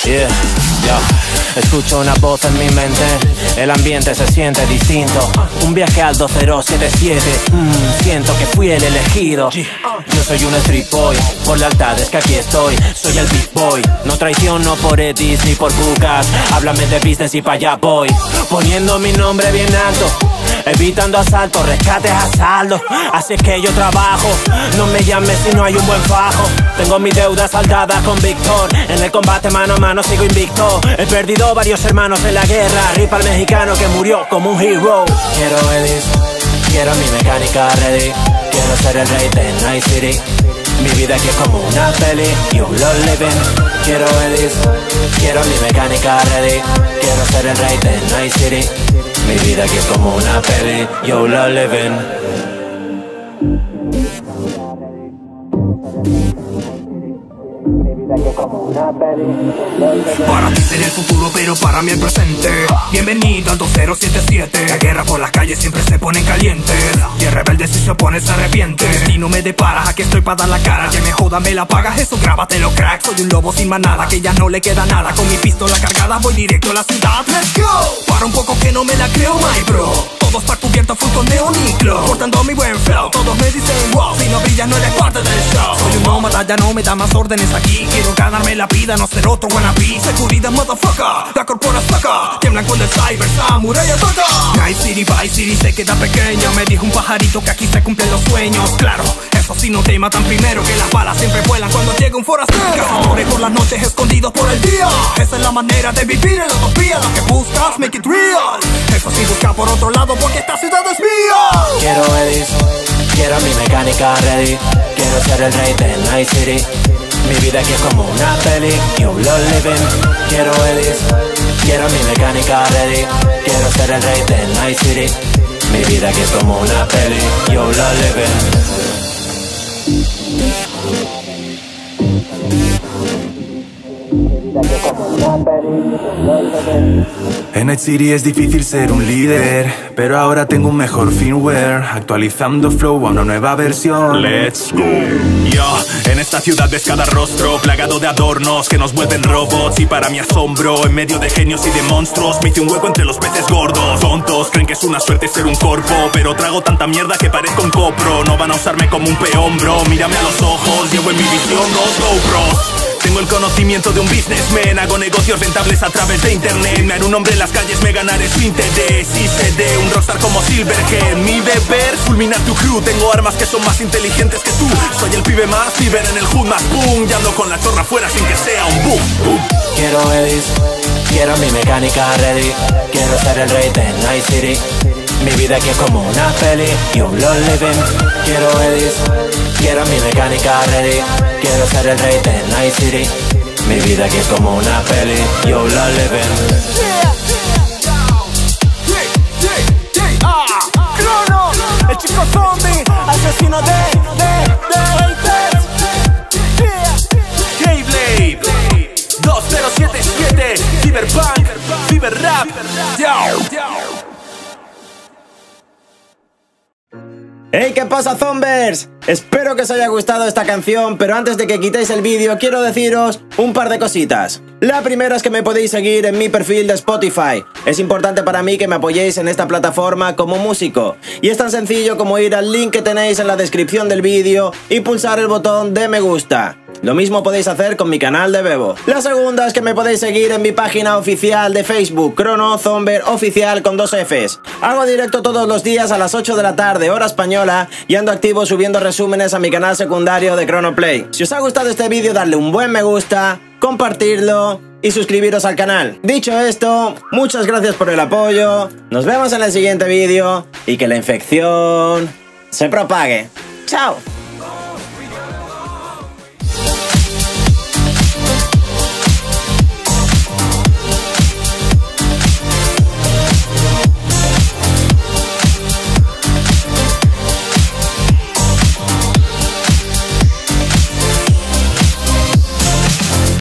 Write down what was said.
Yeah, yeah. Escucho una voz en mi mente, el ambiente se siente distinto. Un viaje al 2077, siento que fui el elegido. Yo soy un street boy, por lealtad es que aquí estoy. Soy el big boy, no traiciono por edis ni por bucas. Háblame de business y pa' allá voy, poniendo mi nombre bien alto, evitando asaltos, rescates a saldo. Así es que yo trabajo, no me llames si no hay un buen fajo. Tengo mi deuda saldada con Víctor, en el combate mano a mano sigo invicto. He perdido varios hermanos en la guerra, rip al mexicano que murió como un hero. Quiero edis, quiero mi mecánica ready, quiero ser el rey de Night City. Mi vida aquí es como una peli, you lo living. Quiero edis, quiero mi mecánica ready, quiero ser el rey de Night City. Mi vida aquí es como una peli, yo lo living. Para ti seré el futuro, pero para mí el presente. Bienvenido al 2077. La guerra por las calles siempre se pone caliente, y el rebelde si se opone se arrepiente. Si no me deparas, aquí estoy para dar la cara. Que me joda, me la pagas, eso grábatelo crack. Soy un lobo sin manada, que ya no le queda nada. Con mi pistola cargada voy directo a la ciudad. Let's go. Para un poco que no me la creo, my bro. Todo está cubierto full con neoniclo, portando mi buen flow. Todos me dicen wow, si no brillas no eres parte del show. Soy un nómada, ya no me da más órdenes aquí. Quiero ganarme la vida, no ser otro wannabe. Seguridad motherfucker, la corpora saca. Tiemblan con el cyber, samurai ataca. Night City, Vice City se queda pequeña. Me dijo un pajarito que aquí se cumplen los sueños. Claro, eso sí no te matan primero, que las balas siempre vuelan cuando llega un forastero. Cazadores por las noches, escondidos por el día. Esa es la manera de vivir en la utopía. Lo que buscas, make it real. Eso sí, busca por otro lado porque esta ciudad es mía. Quiero edis, quiero mi mecánica ready, quiero ser el rey de Night City. Mi vida aquí es como una peli, you lo living. Quiero edis, quiero mi mecánica ready, quiero ser el rey de Night City. Mi vida aquí es como una peli, you lo living. En Night City es difícil ser un líder, pero ahora tengo un mejor firmware, actualizando flow a una nueva versión. Let's go. Yo, en esta ciudad ves cada rostro plagado de adornos que nos vuelven robots. Y para mi asombro, en medio de genios y de monstruos, me hice un hueco entre los peces gordos. Tontos creen que es una suerte ser un corpo, pero trago tanta mierda que parezco un copro. No van a usarme como un peón, bro. Mírame a los ojos, llevo en mi visión dos GoPros. Tengo el conocimiento de un businessman, hago negocios rentables a través de internet. Me haré un hombre en las calles, me ganaré su interés. Y seré un rockstar como Silverhead. Mi deber, fulminar tu crew. Tengo armas que son más inteligentes que tú. Soy el pibe más ciber en el hood más boom. Y ando con la chorra afuera sin que sea un boom, boom. Quiero edis, quiero mi mecánica ready, quiero ser el rey de Night City. Mi vida aquí es como una peli, you lo living. Quiero edis, quiero mi mecánica ready, quiero ser el rey de Night City. Mi vida aquí es como una peli, you lo living. Crono, el chico zombie, asesino de haters. K-Blade 2077, Cyberpunk, Cyberrap. ¡Hey! ¿Qué pasa, zombers? Espero que os haya gustado esta canción, pero antes de que quitéis el vídeo quiero deciros un par de cositas. La primera es que me podéis seguir en mi perfil de Spotify. Es importante para mí que me apoyéis en esta plataforma como músico. Y es tan sencillo como ir al link que tenéis en la descripción del vídeo y pulsar el botón de me gusta. Lo mismo podéis hacer con mi canal de Bebo. La segunda es que me podéis seguir en mi página oficial de Facebook, Crono Zomber Oficial con 2 Fs. Hago directo todos los días a las 8 de la tarde, hora española, y ando activo subiendo resúmenes a mi canal secundario de Cronoplay. Si os ha gustado este vídeo, darle un buen me gusta, compartirlo y suscribiros al canal. Dicho esto, muchas gracias por el apoyo, nos vemos en el siguiente vídeo y que la infección se propague. ¡Chao!